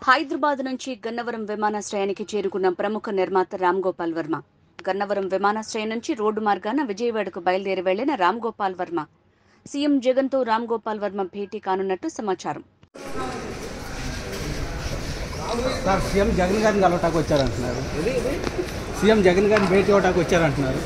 హైదరాబాద్ నుంచి గన్నవరం విమానాశ్రయానికి చేరుకున్న ప్రముఖ నిర్మాత రామ్ గోపాల్ వర్మ. గన్నవరం విమానాశ్రయం నుంచి రోడ్డు మార్గాన విజయవాడకు బయలుదేరి వెళ్లిన రామ్ గోపాల్ వర్మ సీఎం జగన్తో రామ్ గోపాల్ వర్మ భేటీ కానున్నట్టు సమాచారం. సీఎం జగన్ గారిని కలవటానికి వచ్చారంటున్నారు. సీఎం జగన్ గారిని భేటీ అవ్వటానికి వచ్చారంటున్నారు.